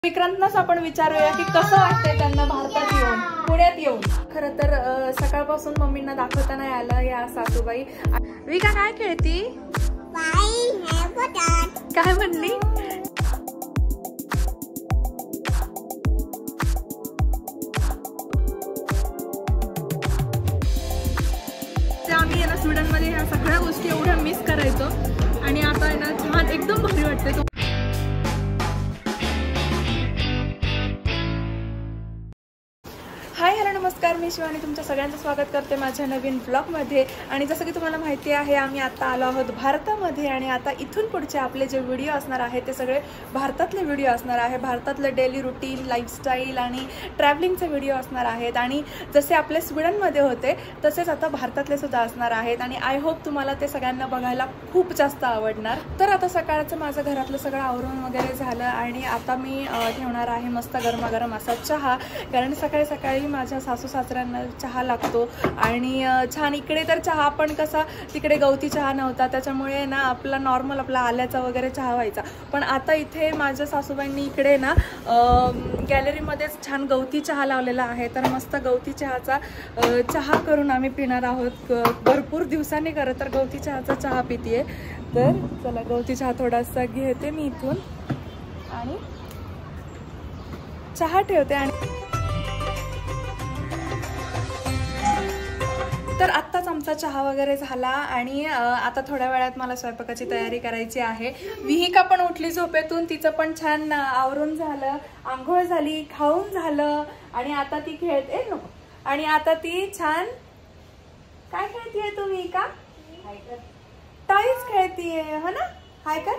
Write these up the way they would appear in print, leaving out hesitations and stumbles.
विक्रांतनाच आपण विचारूया की कसं वाटतंय त्यांना भारतात येऊन, पुण्यात येऊन। खरं तर सकाळपासून मम्मींना दाखवता नाही आलं या सासूबाई। विका काय खेळती? काय म्हणली? आम्ही ना स्वीडन मध्ये ह्या सगळ्या गोष्टी एवढ्या मिस करायचो आणि आता ना छान एकदम भारी वाटते। हाय हॅलो नमस्कार, मी शिवानी तुमच्या सगळ्यांचं स्वागत करते माझ्या नवीन ब्लॉगमध्ये। आणि जसं की तुम्हाला माहिती आहे आम्ही आता आलो आहोत भारतामध्ये आणि आता इथून पुढचे आपले जे व्हिडिओ असणार आहेत ते सगळे भारतातले व्हिडिओ असणार आहे। भारतातलं डेली रुटीन, लाईफस्टाईल आणि ट्रॅव्हलिंगचे व्हिडिओ असणार आहेत आणि जसे आपले स्वीडनमध्ये होते तसेच आता भारतातले सुद्धा असणार आहेत आणि आय होप तुम्हाला ते सगळ्यांना बघायला खूप जास्त आवडणार। तर आता सकाळचं माझं घरातलं सगळं आवरून वगैरे झालं आणि आता मी ठेवणार आहे मस्त गरमागरम असा चहा, कारण सकाळी सकाळी माझ्या सासू सासऱ्यांना चहा लागतो आणि छान। इकडे तर चहा पण कसा तिकडे गवती चहा नव्हता त्याच्यामुळे ना आपला नॉर्मल आपला आल्याचा वगैरे चहा व्हायचा, पण आता इथे माझ्या सासूबाईंनी इकडे ना गॅलरीमध्येच छान गवती चहा लावलेला आहे। तर मस्त गवती चहाचा चहा करून आम्ही पिणार आहोत। भरपूर दिवसांनी खरं तर गवती चहाचा चहा पितीये। तर चला गवती चहा थोडासा घेते मी इथून आणि चहा ठेवते। आणि तर आत्ताच आमचा चहा वगैरे झाला आणि आता थोड्या वेळात मला स्वयंपाकाची तयारी करायची आहे। विहिका पण उठली झोपेतून, तिचं पण छान आवरून झालं, आंघोळ झाली, खाऊन झालं आणि आता ती खेळते नको आणि आता ती छान काय खेळतीये तू विहिका? टॉयज खेळतीये हो ना? हाय कर।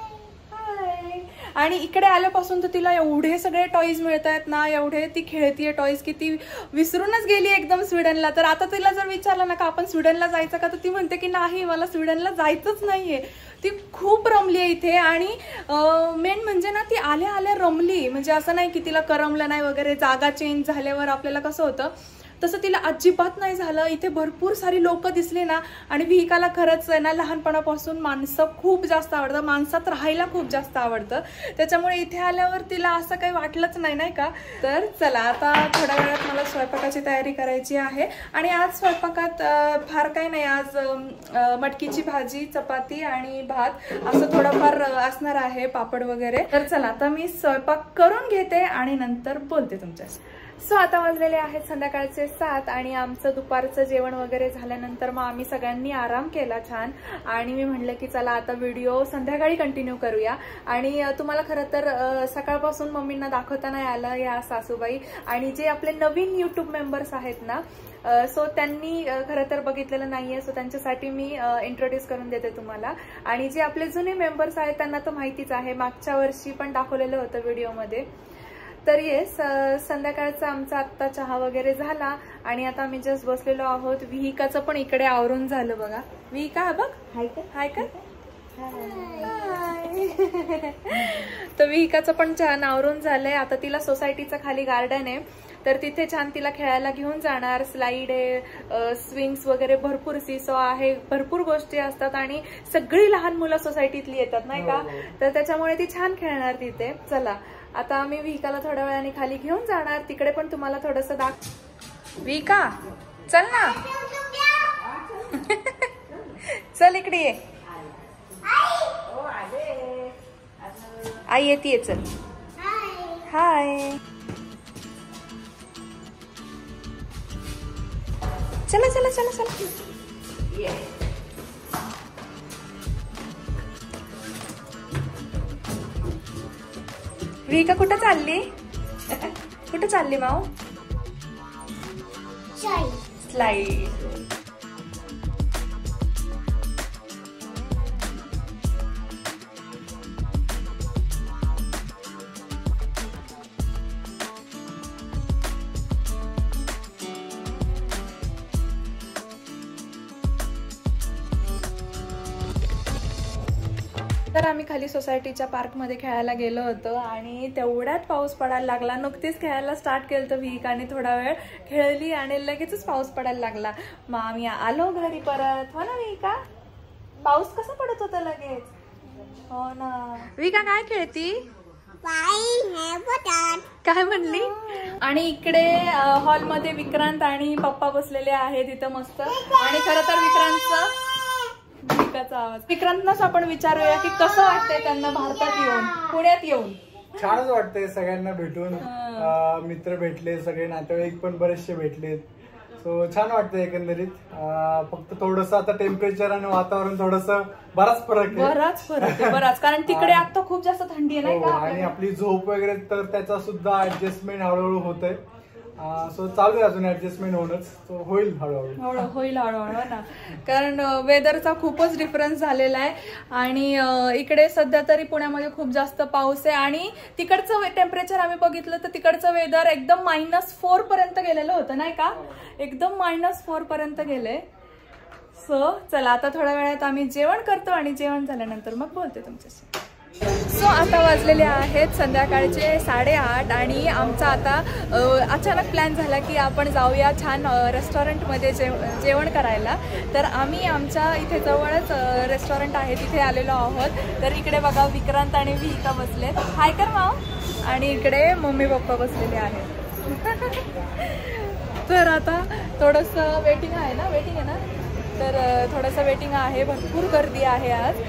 आणि इकडे आल्यापासून तर तिला एवढे सगळे टॉयज मिळत आहेत ना, एवढे ती खेळतीये टॉयज की ती विसरूनच गेली एकदम स्वीडनला। तर आता तिला जर विचारलं ना का आपण स्वीडनला जायचं का, तर ती म्हणते की नाही मला स्वीडनला जायचंच नाहीये। ती खूप रमली आहे इथे आणि मेन म्हणजे ना ती आल्या आल्या रमली, म्हणजे असं नाही की तिला करमलं नाही वगैरे। जागा चेंज झाल्यावर आपल्याला कसं होतं तसं तिला अजिबात नाही झालं। इथे भरपूर सारी लोक दिसली ना आणि विहिकाला खरंच आहे ना लहानपणापासून माणसं खूप जास्त आवडतं, माणसात राहायला खूप जास्त आवडतं, त्याच्यामुळे इथे आल्यावर तिला असं काही वाटलंच नाही, नाही का? तर चला आता थोड्या वेळात मला स्वयंपाकाची तयारी करायची आहे आणि आज स्वयंपाकात फार काही नाही। आज मटकीची भाजी, चपाती आणि भात असं थोडंफार असणार आहे, पापड वगैरे। तर चला आता मी स्वयंपाक करून घेते आणि नंतर बोलते तुमच्याशी। सो आता वाजलेले आहेत संध्याकाळचे 7 आणि आमचं दुपारचं जेवण वगैरे झाल्यानंतर मग आम्ही सगळ्यांनी आराम केला छान आणि मी म्हटलं की चला आता व्हिडिओ संध्याकाळी कंटिन्यू करूया। आणि तुम्हाला खरं तर सकाळपासून मम्मींना दाखवता नाही आलं या सासूबाई आणि जे आपले नवीन यूट्यूब मेंबर्स आहेत ना सो त्यांनी खरं तर बघितलेलं नाहीये, सो त्यांच्यासाठी मी इंट्रोड्यूस करून देते तुम्हाला। आणि जे आपले जुने मेंबर्स आहेत त्यांना तर माहितीच आहे, मागच्या वर्षी पण दाखवलेलं होतं व्हिडिओमध्ये। तर येस संध्याकाळचा आमचा आत्ता चहा वगैरे झाला आणि आता आम्ही जस्ट बसलेलो आहोत। विहिकाचं पण इकडे आवरून झालं बघा। विहिका बघ हाय कर, हाय कर। तर विहिकाचं पण छान आवरून झालंय। आता तिला सोसायटीचं खाली गार्डन आहे तर तिथे छान तिला खेळायला घेऊन जाणार। स्लाइड आहे, स्विंग्स वगैरे भरपूर, सीसॉ आहे, भरपूर गोष्टी असतात आणि सगळी लहान मुलं सोसायटीतली येतात नाही का, तर त्याच्यामुळे ती छान खेळणार तिथे। चला आता आम्ही विहिकाला थोड्या वेळाने खाली घेऊन जाणार, तिकडे पण तुम्हाला थोडंसं विहिका चल ना चल इकडे ये, आई येते, चल हाय। चला चला चला चला। विहिका कुठं चालली? कुठं चालली माऊ? स्लाइड। तर आम्ही खाली सोसायटीच्या पार्कमध्ये खेळायला गेलो होतो आणि तेवढ्यात पाऊस पडायला लागला। नुकतीच खेळायला स्टार्ट केलं तर विहिकाने थोडा वेळ खेळली आणि लगेचच पाऊस पडायला लागला। मग आम्ही आलो घरी परत, हो ना विहिका? पाऊस कसा पडत होता लगेच, हो ना। विहिका काय खेळती? काय म्हणली? आणि इकडे हॉलमध्ये विक्रांत आणि पप्पा बसलेले आहेत इथं मस्त. आणि खरं तर विक्रांतचा आवाज, विक्रांतनाच आपण विचारूया की कसं वाटतंय त्यांना भारतात येऊन, पुण्यात येऊन. छानच वाटतंय सगळ्यांना भेटून. मित्र भेटले, सगळे नातेवाईक पण बरेचसे भेटलेत. सो छान वाटतंय एकंदरीत. फक्त थोडस आता टेम्परेचर आणि वातावरण थोडस बराच फरक आहे. बराच कारण तिकडे आता खूप जास्त थंडी आहे नाही का. आणि आपली झोप वगैरे तर त्याचा सुद्धा ऍडजस्टमेंट हळूहळू होत आहे. सो चालू आहे अजून ऍडजस्टमेंट होणंच. होईल हळूहळू होईल ना. कारण वेदरचा खूपच डिफरन्स झालेला आहे. आणि इकडे सध्या तरी पुण्यामध्ये खूप जास्त पाऊस आहे. आणि तिकडचं टेम्परेचर आम्ही बघितलं तर तिकडचं वेदर एकदम -4 पर्यंत गेलेलं होतं नाही का. एकदम -4 पर्यंत गेले. सो चला आता थोड्या वेळात आम्ही जेवण करतो आणि जेवण झाल्यानंतर मग बोलते तुमच्याशी. सो आता वाजलेले आहेत संध्याकाळचे 8:30 आणि आमचा आता अचानक प्लॅन झाला की आपण जाऊया छान रेस्टॉरंटमध्ये जेवण करायला. तर आम्ही आमच्या इथे जवळच रेस्टॉरंट आहे तिथे आलेलो आहोत. तर इकडे बघा विक्रांत आणि विहिका बसले. हाय कर माव. आणि इकडे मम्मी पप्पा बसलेले आहेत. तर आता थोडंसं वेटिंग आहे ना. तर थोडंसं वेटिंग आहे, भरपूर गर्दी आहे आज.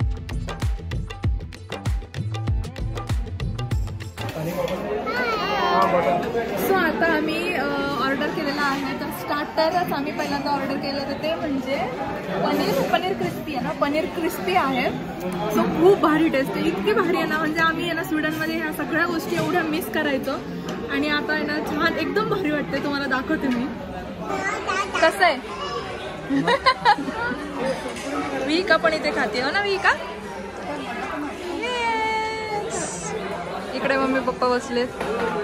सो आता आम्ही ऑर्डर केलेला आहे. तर स्टार्टरच आम्ही पहिल्यांदा ऑर्डर केलं तर ते म्हणजे पनीर क्रिस्पी आहे ना. पनीर क्रिस्पी आहे. सो खूप भारी टेस्ट आहे, इतकी भारी आहे ना. म्हणजे आम्ही आहे ना स्वीडनमध्ये ह्या सगळ्या गोष्टी एवढ्या मिस करायचो आणि आता आहे ना छान एकदम भारी वाटते. तुम्हाला दाखवते मी कसं आहे. विहिका पण इथे खाते हो ना विहिका. इकडे मम्मी पप्पा बसलेत.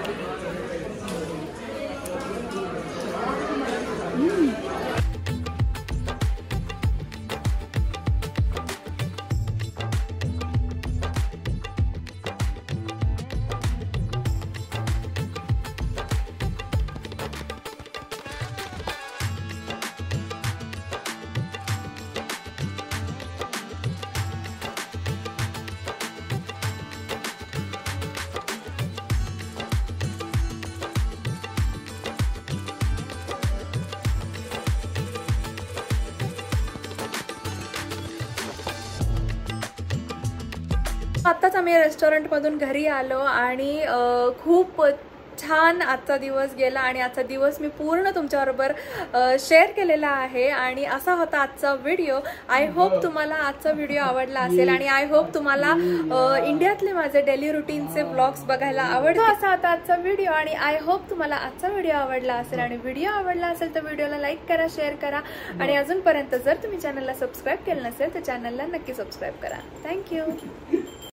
आत्ताच आम्ही रेस्टॉरंटमधून घरी आलो आणि खूप छान आजचा दिवस गेला. आणि आजचा दिवस मी पूर्ण तुमच्याबरोबर शेअर केलेला आहे. आणि असा होता आजचा व्हिडिओ. आय होप तुम्हाला आजचा व्हिडिओ आवडला असेल आणि आय होप तुम्हाला इंडियातले माझे डेली रुटीनचे व्लॉग्स बघायला आवडतो. असा होता आजचा व्हिडिओ आणि आय होप तुम्हाला आजचा व्हिडिओ आवडला असेल. आणि व्हिडिओ आवडला असेल तर व्हिडिओला लाईक करा, शेअर करा. आणि अजूनपर्यंत जर तुम्ही चॅनलला सबस्क्राईब केलं नसेल तर चॅनलला नक्की सबस्क्राईब करा. थँक्यू.